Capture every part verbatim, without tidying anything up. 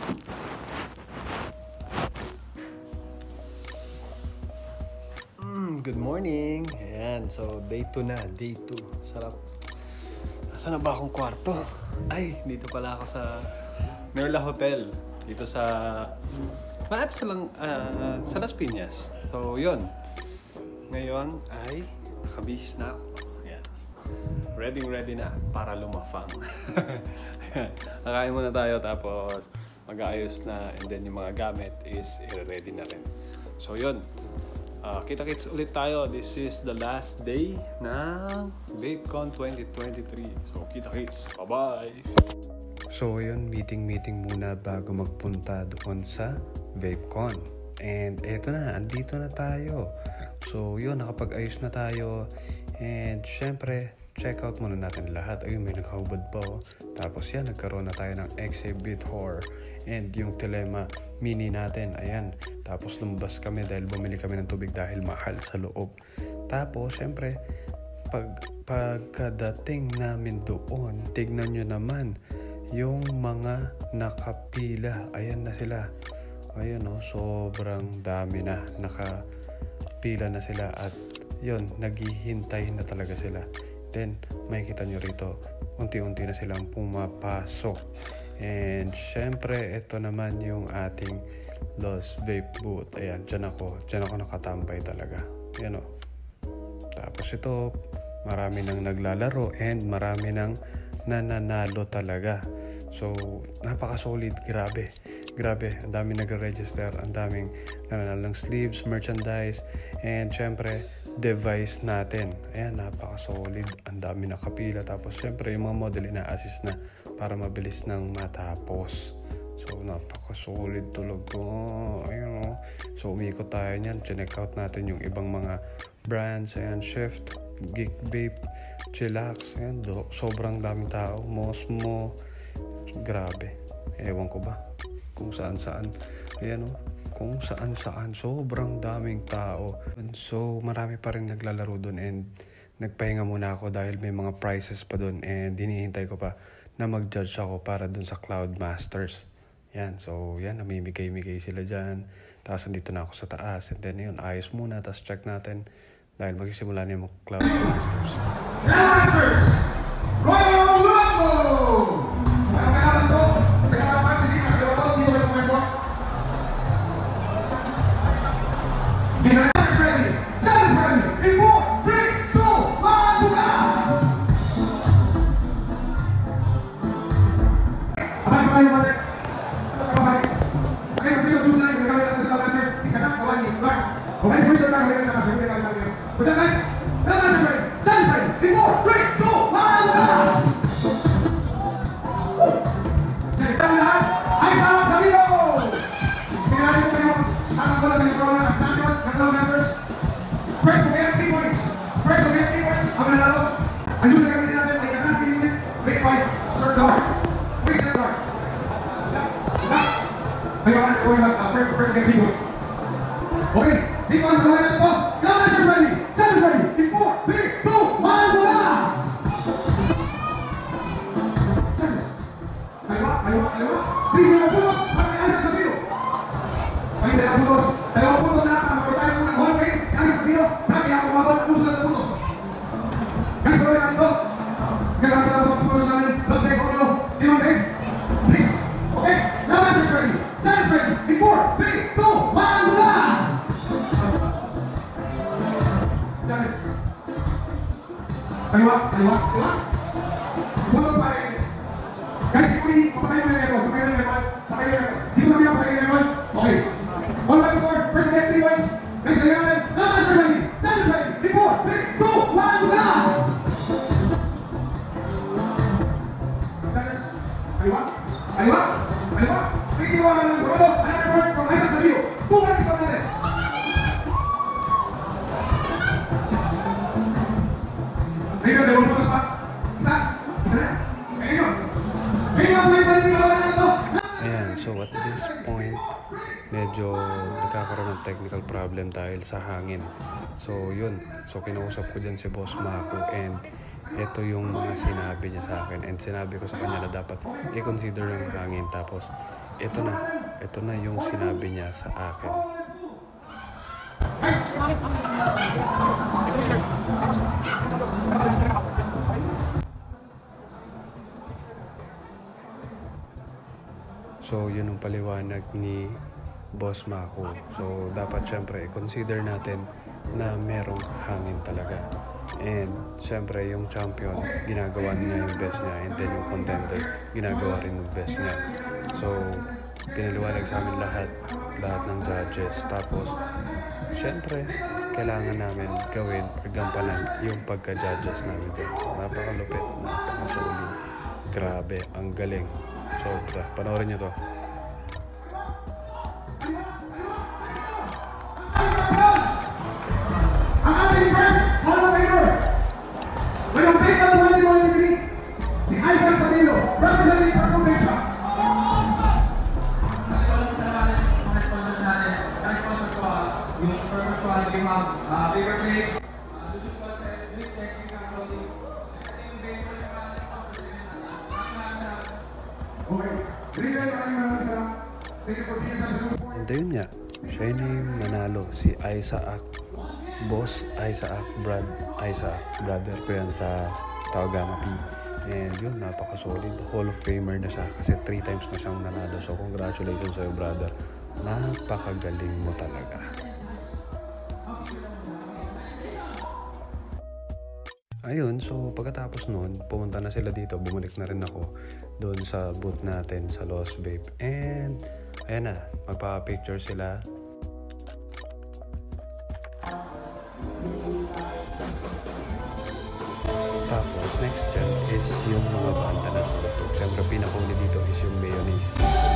Mm, good morning. Ayan, so day two na, day two. Sarap. Nasaan na ba akong kwarto? Ay, dito pala ako sa Merla Hotel. Dito sa malapit sa lang uh, sa Las Piñas. So, yun. Ngayon ay nakabihis na ako. Ayan. Ready ready na para lumafang. Kakain muna tayo tapos mag-aayos na, and then yung mga gamit is i-ready na rin. So, yun. Uh, kita-kits ulit tayo. This is the last day ng VapeCon twenty twenty-three. So, kita-kits. Bye-bye! So, yun. Meeting-meeting muna bago magpunta doon sa VapeCon. And eto na. Andito na tayo. So, yun. Nakapag-ayos na tayo. And, syempre, check out muna natin lahat. Ayun, may nakahubad pa. Oh. Tapos yan, nagkaroon na tayo ng Exhibithor. And yung Telema Mini natin. Ayan. Tapos lumabas kami dahil bumili kami ng tubig dahil mahal sa loob. Tapos, syempre, pag, pagkadating namin doon, tignan nyo naman yung mga nakapila. Ayan na sila. Ayan o, oh, sobrang dami na. Nakapila na sila at yun, naghihintay na talaga sila. Then, makikita nyo rito, unti-unti na silang pumapasok. And, syempre, ito naman yung ating Los Vape Booth. Ayan, dyan ako. Dyan ako nakatambay talaga. Ayan o. Tapos ito, marami nang naglalaro and marami nang nananalo talaga. So, napaka-solid. Grabe. Grabe. Ang daming nag-register. Ang daming nananalo ng sleeves, merchandise, and syempre, device natin. Ayan, napaka-solid. Ang dami nakapila. Tapos, syempre, yung mga model ina-assist na para mabilis nang matapos. So, napaka-solid tulog ko. Ayun o. So, umikot tayo niyan. Check out natin yung ibang mga brands. Ayan, Shift, Geek Vape, Chillax. Ayan, do, sobrang daming tao. Mosmo. Grabe. Ewan ko ba kung saan-saan. Ayan o. Kung saan-saan. Sobrang daming tao. So, marami pa rin naglalaro doon and nagpahinga muna ako dahil may mga prizes pa doon and hinihintay ko pa na mag-judge ako para doon sa Cloud Masters. Yan. So, yan. Namimigay-migay sila dyan. Tapos, nandito na ako sa taas. And then, yun. Ayos muna. Tapos, check natin. Dahil magsisimula na yung Cloud Masters. Masters! Royal Rumble! Ang kailangan ko, sa kalaman, sige, mas kalabas, hindi ko pumeso. Binayas ready! That is ready! In four, three, two, one, buka! Abay, abay, abay! Tapos abay! Okay, official juice na yung gagawin natin sa master. Isa na, kawan niyo. Mark! Okay, special na gawin natin sa master. But then guys, that is ready! That is ready! In four, three, two, one, buka! Kita lahat ay selamat sa video! Tingnan ko kayo ang goal ng Corona as champion ng Cloud Masters. First, we have three points. First, we have three points. Ang mananalo. Ang juice na gamitin natin ay katas unit, make point, short guard. Please short guard. Ayun, we have uh, first, first, we have three points. Okay, big one, gawin natin ito. Cloud Masters ready. That is ready. In four, three, two, one, wala! Kaliwa, kaliwa, kaliwa. Please, dalawang putos. Pag-ayos sa video. Please, dalawang putos. Dalawang putos na lang. Mag-tayo muna ng whole game. Ayos sa video. Marami ako kumabot. Puso na ng putos. Guys, gawin natin ito. Kailangan sa mga sponsors namin. Los Vape, Orlo, Demon Vape. Please. Okay. Now that's it ready. That is ready. In four, three, two, one, wala! Janet. Kaliwa, kaliwa, kaliwa. Putos pa rin. Guys, ikunin, papatay mo yung record, papatay mo yung record, papatay mo yung record. Dito sabi ako, papatay yung record. Okay. All by the sword, first get three points. Guys, lagyan natin. Now, that's ready. That is ready. In four, three, two, one, wala! That is, kaliwa, kaliwa, kaliwa. Please, iwan naman ng Corona. Another word from Isaac Sabio. Two more next one natin. Ayun, dalawang putos pa. Isa, isa na. Ayun. Ayan, so at this point, medyo nagkakaroon ng technical problem dahil sa hangin. So yun, so kinausap ko dyan si Boss Mako and ito yung mga sinabi niya sa akin. And sinabi ko sa kanya na dapat i-consider yung hangin. Tapos ito na. Ito na yung sinabi niya sa akin. So, yun ang paliwanag ni Boss Mako. So, dapat syempre i-consider natin na merong hangin talaga. And syempre yung champion, ginagawa niya yung best niya. And then yung contender, ginagawa rin yung best niya. So, pinaliwanag sa amin lahat, lahat ng judges. Tapos, syempre, kailangan namin gawin or gampanan yung pagka-judges namin dyan. So, napakalupit, napakasolid. Grabe, ang galing. Sobra. Panoorin nyo to. Ang ating first Hall of Famer, ngayong April twenty twenty-three, si Isaac Sabilo, representing for Provincia. Maraming salamat sa mga sponsors natin. Ang sponsor ko, yung Purpose One Game Up, Paper Plate, Lulus Concept, Sleep Tech, King Clothing. Ito yung game ko yung mga sponsors din natin. Maraming salamat. Okay. Ringan maraming maraming salamat. Thank you for being such a good sport. And ayun nga, siya yun na yung nanalo, si Isaac. Boss Isaac, Brad Isaac, brother ko yan sa Tawagama P. And yun, napaka-solid. Hall of Famer na siya kasi three times na siyang nanalo. So congratulations sa'yo, brother. Napakagaling mo talaga. Ayun, so pagkatapos nun, pumunta na sila dito. Bumalik na rin ako doon sa booth natin sa Lost Vape. And ayan na, magpapapicture sila. Tapos, next dyan is yung mga banda na tutugtog. Siyempre, pinakuli dito is yung mayonnaise.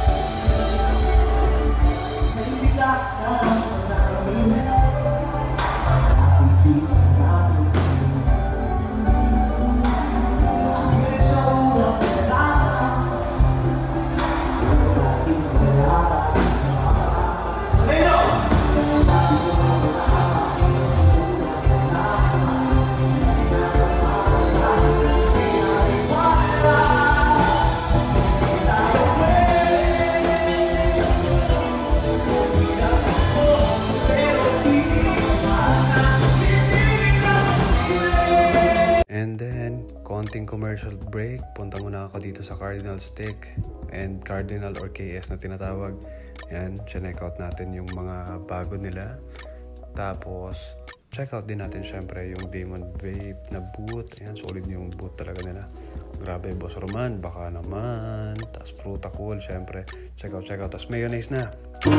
Konting commercial break, punta muna ako dito sa Cardinal Stick and Cardinal or K S na tinatawag. Yan, check out natin yung mga bago nila. Tapos, check out din natin syempre yung Demon Vape na booth. Yan, solid yung booth talaga nila. Grabe, Boss Roman, baka naman. Tapos Fruta Cool, syempre. Check out, check out. Tapos mayonnaise na.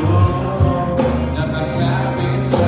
Nakasabing sa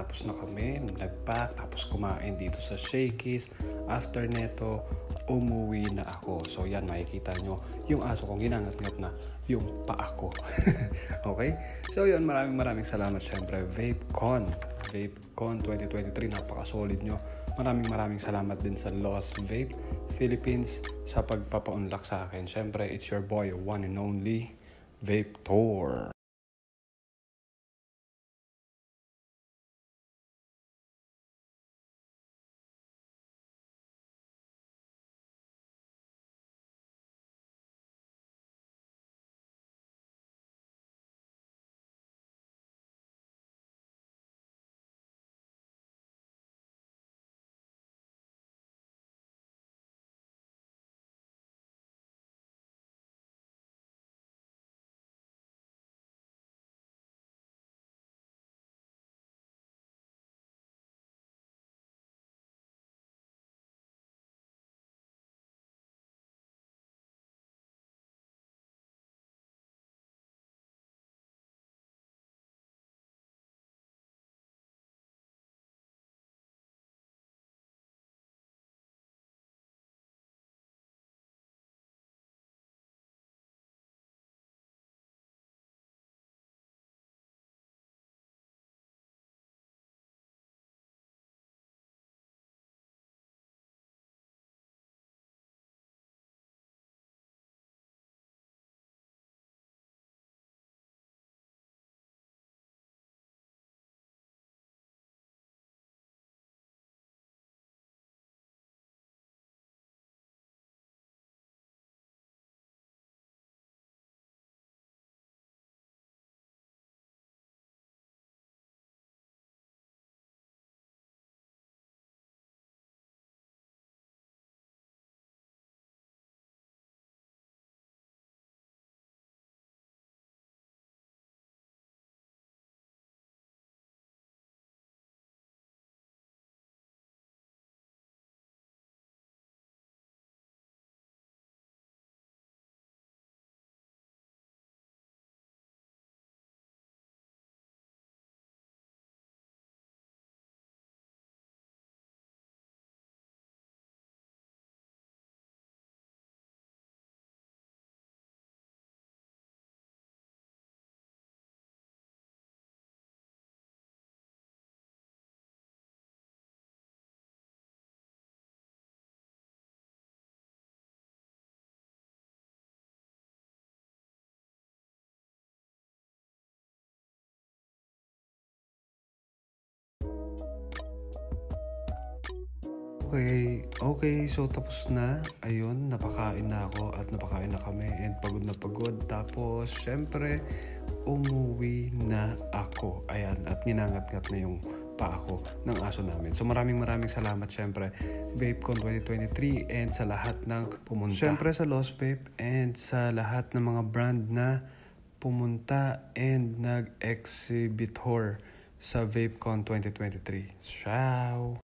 nakatapos na kami, nag-pack, tapos kumain dito sa Shakey's. After neto, umuwi na ako. So yan, makikita nyo yung aso kong ginangat-ngat na yung paa ko. Okay? So yun, maraming maraming salamat syempre. VapeCon. VapeCon twenty twenty-three, napaka-solid nyo. Maraming maraming salamat din sa Lost Vape Philippines sa pagpapa-unlock sa akin. Syempre, it's your boy, one and only Vape Tour. Okay, okay, so tapos na. Ayun, napakain na ako at napakain na kami and pagod na pagod. Tapos, syempre, umuwi na ako. Ayan, at ninangat-ngat na yung paa ko ng aso namin. So maraming maraming salamat syempre VapeCon twenty twenty-three and sa lahat ng pumunta. Syempre sa Lost Vape and sa lahat ng mga brand na pumunta and nag-exhibitor sa VapeCon twenty twenty-three. Ciao!